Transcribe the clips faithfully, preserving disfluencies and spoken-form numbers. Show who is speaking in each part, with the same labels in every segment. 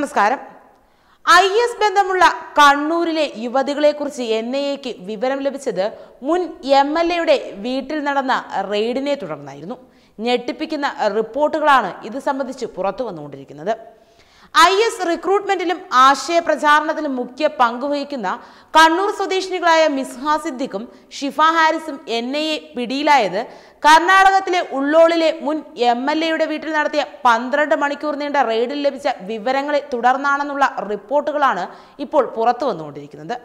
Speaker 1: നമസ്കാരം. I S ബന്ധമുള്ള കണ്ണൂരിലെ യുവതികളെക്കുറിച്ച് എൻ ഐ എക്ക് വിവരം ലഭിച്ചത് മുൻ എം എൽ എയുടെ വീട്ടിൽ നടന്ന റെയ്ഡിനെ തുടർന്നായിരുന്നു. ഞെട്ടിപ്പിക്കുന്ന റിപ്പോർട്ടുകളാണ് ഇത് സംബന്ധിച്ച് പുറത്തു വന്നുകൊണ്ടിരിക്കുന്നത്. ഐ എസ് റിക്രൂട്ട്മെന്റിലും ആശയ പ്രചാരണത്തിലും മുഖ്യ പങ്കുവഹിക്കുന്ന കണ്ണൂർ സ്വദേശിനികളായ മിസ്ഹ സിദ്ദിഖും ഷിഫ ഹാരിസും എൻ ഐ എ പിടിയിലായത് കർണാടകത്തിലെ ഉള്ളോളിലെ മുൻ എം എൽ എയുടെ വീട്ടിൽ നടത്തിയ പന്ത്രണ്ട് മണിക്കൂർ നീണ്ട റെയ്ഡിൽ ലഭിച്ച വിവരങ്ങളെ തുടർന്നാണെന്നുള്ള റിപ്പോർട്ടുകളാണ് ഇപ്പോൾ പുറത്തു വന്നുകൊണ്ടിരിക്കുന്നത്.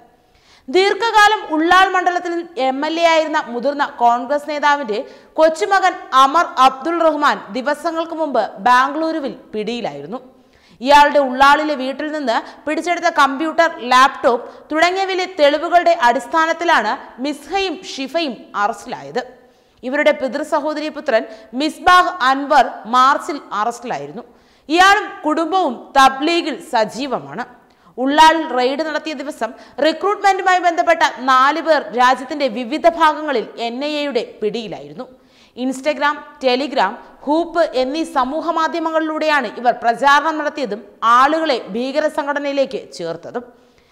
Speaker 1: ദീർഘകാലം ഉള്ളാൾ മണ്ഡലത്തിൽ എം എൽ എ ആയിരുന്ന മുതിർന്ന കോൺഗ്രസ് നേതാവിന്റെ കൊച്ചുമകൻ അമർ അബ്ദുൾ റഹ്മാൻ ദിവസങ്ങൾക്ക് മുമ്പ് ബാംഗ്ലൂരുവിൽ പിടിയിലായിരുന്നു. ഇയാളുടെ ഉള്ളാളിലെ വീട്ടിൽ നിന്ന് പിടിച്ചെടുത്ത കമ്പ്യൂട്ടർ, ലാപ്ടോപ്പ് തുടങ്ങിയവയിലെ തെളിവുകളുടെ അടിസ്ഥാനത്തിലാണ് മിസ്ഹയും ഷിഫയും അറസ്റ്റിലായത്. ഇവരുടെ പിതൃ സഹോദരി പുത്രൻ മിസ്ബാഹ് അൻവർ മാർച്ചിൽ അറസ്റ്റിലായിരുന്നു. ഇയാളും കുടുംബവും തബ്ലീഗിൽ സജീവമാണ്. ഉള്ളാളിൽ റെയ്ഡ് നടത്തിയ ദിവസം റിക്രൂട്ട്മെന്റുമായി ബന്ധപ്പെട്ട നാല് പേർ രാജ്യത്തിന്റെ വിവിധ ഭാഗങ്ങളിൽ എൻ ഐ എയുടെ പിടിയിലായിരുന്നു. ഇൻസ്റ്റഗ്രാം, ടെലിഗ്രാം, ഹൂപ്പ് എന്നീ സമൂഹ മാധ്യമങ്ങളിലൂടെയാണ് ഇവർ പ്രചാരണം നടത്തിയതും ആളുകളെ ഭീകര സംഘടനയിലേക്ക് ചേർത്തതും.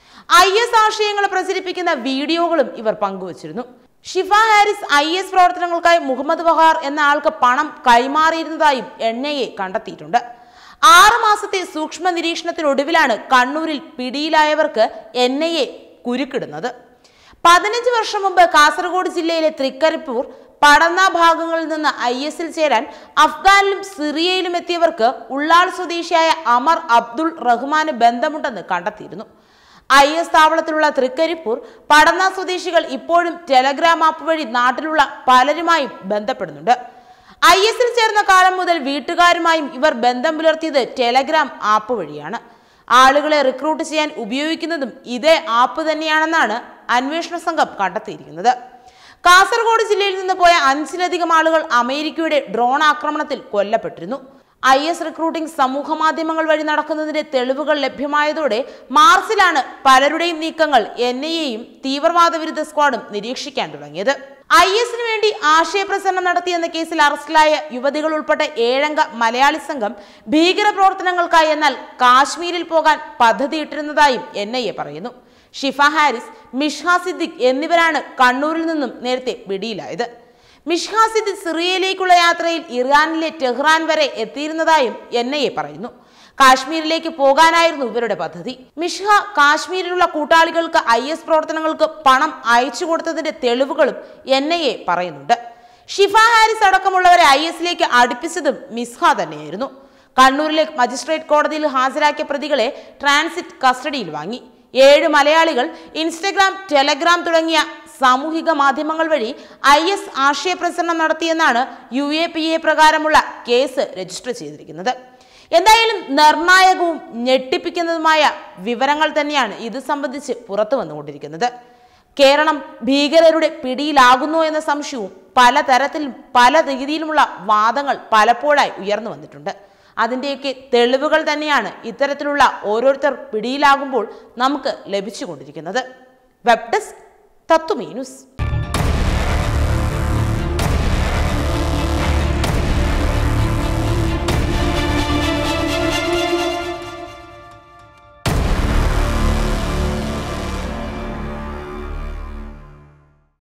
Speaker 1: ഐ എസ് ആശയങ്ങൾ പ്രചരിപ്പിക്കുന്ന വീഡിയോകളും ഇവർ പങ്കുവച്ചിരുന്നു. ഷിഫ ഹാരിസ് ഐ എസ് പ്രവർത്തനങ്ങൾക്കായി മുഹമ്മദ് വഹാർ എന്ന ആൾക്ക് പണം കൈമാറിയിരുന്നതായും എൻ ഐ എ കണ്ടെത്തിയിട്ടുണ്ട്. ആറ് മാസത്തെ സൂക്ഷ്മ നിരീക്ഷണത്തിനൊടുവിലാണ് കണ്ണൂരിൽ പിടിയിലായവർക്ക് എൻ ഐ എ കുരുക്കിടുന്നത്. പതിനഞ്ച് വർഷം മുമ്പ് കാസർഗോഡ് ജില്ലയിലെ തൃക്കരിപ്പൂർ, പടന്ന ഭാഗങ്ങളിൽ നിന്ന് ഐ എസിൽ ചേരാൻ അഫ്ഗാനിലും സിറിയയിലും എത്തിയവർക്ക് ഉള്ളാൾ സ്വദേശിയായ അമർ അബ്ദുൾ റഹ്മാന് ബന്ധമുണ്ടെന്ന് കണ്ടെത്തിയിരുന്നു. ഐ എസ് താവളത്തിലുള്ള തൃക്കരിപ്പൂർ, പടന്ന സ്വദേശികൾ ഇപ്പോഴും ടെലഗ്രാം ആപ്പ് വഴി നാട്ടിലുള്ള പലരുമായും ബന്ധപ്പെടുന്നുണ്ട്. ഐ എസിൽ ചേർന്ന കാലം മുതൽ വീട്ടുകാരുമായും ഇവർ ബന്ധം പുലർത്തിയത് ടെലഗ്രാം ആപ്പ് വഴിയാണ്. ആളുകളെ റിക്രൂട്ട് ചെയ്യാൻ ഉപയോഗിക്കുന്നതും ഇതേ ആപ്പ് തന്നെയാണെന്നാണ് അന്വേഷണ സംഘം കണ്ടെത്തിയിരിക്കുന്നത്. കാസർഗോഡ് ജില്ലയിൽ നിന്ന് പോയ അഞ്ചിലധികം ആളുകൾ അമേരിക്കയുടെ ഡ്രോൺ ആക്രമണത്തിൽ കൊല്ലപ്പെട്ടിരുന്നു. ഐ എസ് റിക്രൂട്ടിംഗ് സമൂഹ മാധ്യമങ്ങൾ വഴി നടക്കുന്നതിന്റെ തെളിവുകൾ ലഭ്യമായതോടെ മാർച്ചിലാണ് പലരുടെയും നീക്കങ്ങൾ എൻ ഐ എയും തീവ്രവാദ വിരുദ്ധ സ്ക്വാഡും നിരീക്ഷിക്കാൻ തുടങ്ങിയത്. ഐ എസിന് വേണ്ടി ആശയപ്രചരണം നടത്തിയെന്ന കേസിൽ അറസ്റ്റിലായ യുവതികൾ ഉൾപ്പെട്ട ഏഴംഗ മലയാളി സംഘം ഭീകര പ്രവർത്തനങ്ങൾക്കായി എന്നാൽ കാശ്മീരിൽ പോകാൻ പദ്ധതിയിട്ടിരുന്നതായും എൻ ഐ എ പറയുന്നു. ഷിഫ ഹാരിസ്, മിസ്ഹ സിദ്ദിഖ് എന്നിവരാണ് കണ്ണൂരിൽ നിന്നും നേരത്തെ പിടിയിലായത്. മിസ്ഹ സിദ്ദിഖ് സിറിയയിലേക്കുള്ള യാത്രയിൽ ഇറാനിലെ ടെഹ്റാൻ വരെ എത്തിയിരുന്നതായും എൻ ഐ എ പറയുന്നു. കാശ്മീരിലേക്ക് പോകാനായിരുന്നു ഇവരുടെ പദ്ധതി. മിസ്ഹ കാശ്മീരിലുള്ള കൂട്ടാളികൾക്ക് ഐ എസ് പ്രവർത്തനങ്ങൾക്ക് പണം അയച്ചു കൊടുത്തതിന്റെ തെളിവുകളും എൻ ഐ എ പറയുന്നുണ്ട്. ഷിഫ ഹാരിസ് അടക്കമുള്ളവരെ ഐ എസിലേക്ക് അടുപ്പിച്ചതും മിസ്ഹ തന്നെയായിരുന്നു. കണ്ണൂരിലെ മജിസ്ട്രേറ്റ് കോടതിയിൽ ഹാജരാക്കിയ പ്രതികളെ ട്രാൻസിറ്റ് കസ്റ്റഡിയിൽ വാങ്ങി. ഏഴ് മലയാളികൾ ഇൻസ്റ്റഗ്രാം, ടെലഗ്രാം തുടങ്ങിയ സാമൂഹിക മാധ്യമങ്ങൾ വഴി ഐ എസ് ആശയപ്രചരണം നടത്തിയെന്നാണ് യു എ പി എ പ്രകാരമുള്ള കേസ് രജിസ്റ്റർ ചെയ്തിരിക്കുന്നത്. എന്തായാലും നിർണായകവും ഞെട്ടിപ്പിക്കുന്നതുമായ വിവരങ്ങൾ തന്നെയാണ് ഇത് സംബന്ധിച്ച് പുറത്തു വന്നുകൊണ്ടിരിക്കുന്നത്. കേരളം ഭീകരരുടെ പിടിയിലാകുന്നു എന്ന സംശയവും പലതരത്തിലും പല രീതിയിലുമുള്ള വാദങ്ങൾ പലപ്പോഴായി ഉയർന്നു വന്നിട്ടുണ്ട്. അതിൻ്റെയൊക്കെ തെളിവുകൾ തന്നെയാണ് ഇത്തരത്തിലുള്ള ഓരോരുത്തർ പിടിയിലാകുമ്പോൾ നമുക്ക് ലഭിച്ചുകൊണ്ടിരിക്കുന്നത്. Web desk Tatwamayi news.